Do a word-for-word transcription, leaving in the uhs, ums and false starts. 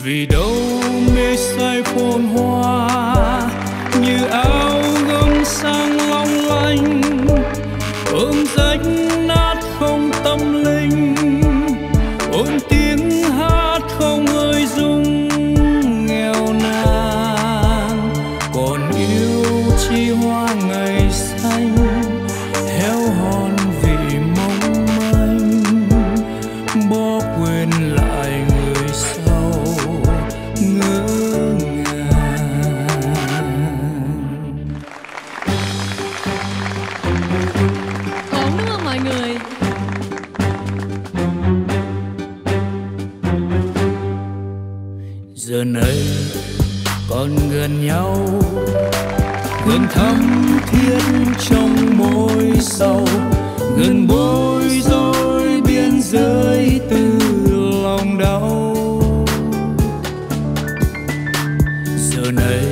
vì đâu mê say phồn hoa như áo gấm sang long lanh, ôm rách nát không tâm linh, ôm tiếng hát không ơi dung nghèo nàn. Còn yêu chi hoa ngày xanh héo hon vì mong manh, bỏ quên lại người sau ngỡ ngàng. Ổn đúng không mọi người? Giờ này còn gần nhau, gần thắm thiết trong môi sầu, gần bối rối biên giới từ lòng đau. Giờ này